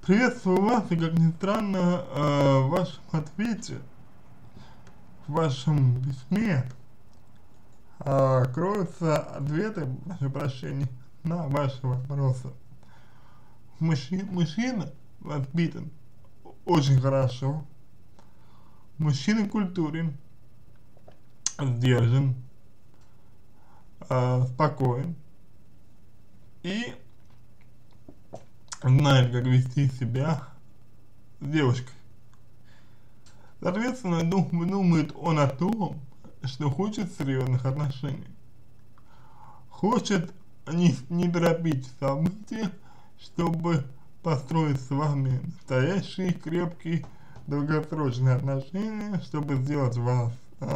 Приветствую вас, и как ни странно, в вашем ответе, в вашем письме кроются ответы, прошу прощения, на ваши вопросы. Мужчина воспитан очень хорошо, мужчина культурен, сдержан, спокоен и знает, как вести себя с девушкой. Соответственно, думает он о том, что хочет серьезных отношений. Хочет не торопить события, чтобы построить с вами настоящие, крепкие, долгосрочные отношения, чтобы сделать вас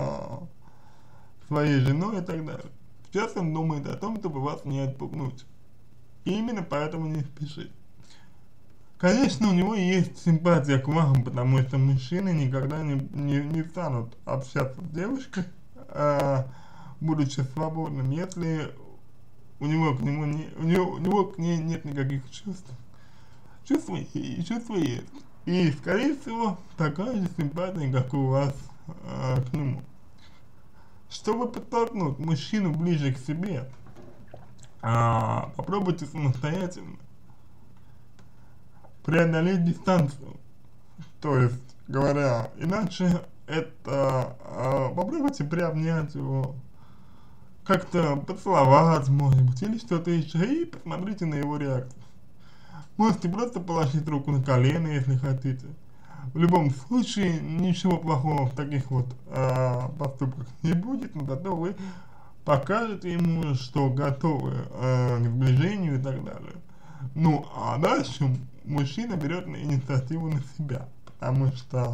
своей женой и так далее. Сейчас он думает о том, чтобы вас не отпугнуть. И именно поэтому не спешит. Конечно, у него есть симпатия к вам, потому что мужчины никогда не станут общаться с девушкой, будучи свободным, если у него к ней нет никаких чувств. Чувства есть. И, скорее всего, такая же симпатия, как у вас к нему. Чтобы подтолкнуть мужчину ближе к себе, попробуйте самостоятельно преодолеть дистанцию, то есть, говоря иначе, это попробуйте приобнять его, как-то поцеловать, может быть, или что-то еще, и посмотрите на его реакцию. Можете просто положить руку на колено, если хотите. В любом случае, ничего плохого в таких вот поступках не будет, но зато вы покажете ему, что готовы к сближению и так далее. Ну, а дальше мужчина берет инициативу на себя, потому что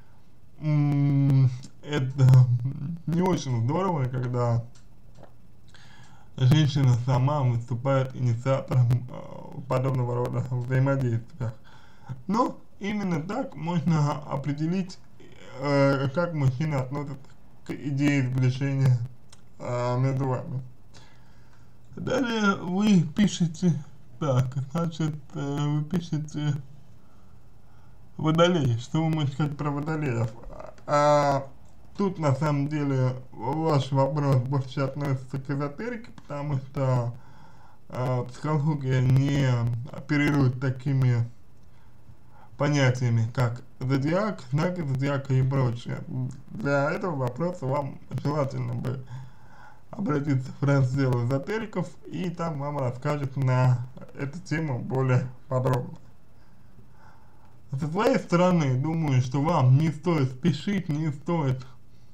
это не очень здорово, когда женщина сама выступает инициатором подобного рода взаимодействия. Но именно так можно определить, как мужчина относится к идее сближения между вами. Далее вы пишете так, значит, вы пишете Водолей. Что вы можете сказать про Водолеев? Тут на самом деле ваш вопрос больше относится к эзотерике, потому что психология не оперирует такими понятиями, как зодиак, знаки зодиака и прочее. Для этого вопроса вам желательно бы обратиться в раздел эзотериков, и там вам расскажут на эту тему более подробно. Со своей стороны, думаю, что вам не стоит спешить, не стоит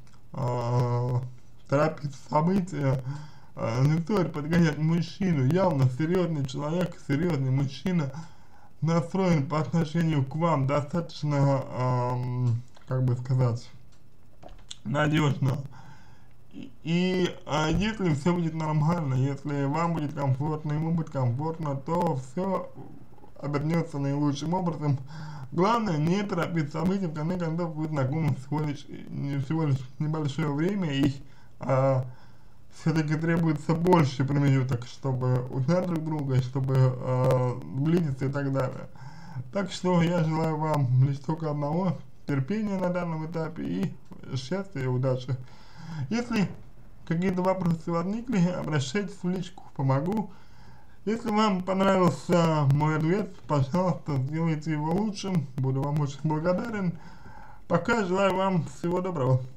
торопить события, не стоит подгонять мужчину. Явно серьезный человек, серьезный мужчина настроен по отношению к вам достаточно, как бы сказать, надежно. И если все будет нормально, если вам будет комфортно, ему будет комфортно, то все обернется наилучшим образом. Главное, не торопить события, в конце концов вы знакомы всего лишь небольшое время, и все-таки требуется больше промежуток, чтобы узнать друг друга, чтобы сблизиться и так далее. Так что я желаю вам лишь только одного: терпения на данном этапе и счастья и удачи. Если какие-то вопросы возникли, обращайтесь в личку, помогу. Если вам понравился мой ответ, пожалуйста, сделайте его лучшим, буду вам очень благодарен. Пока желаю вам всего доброго.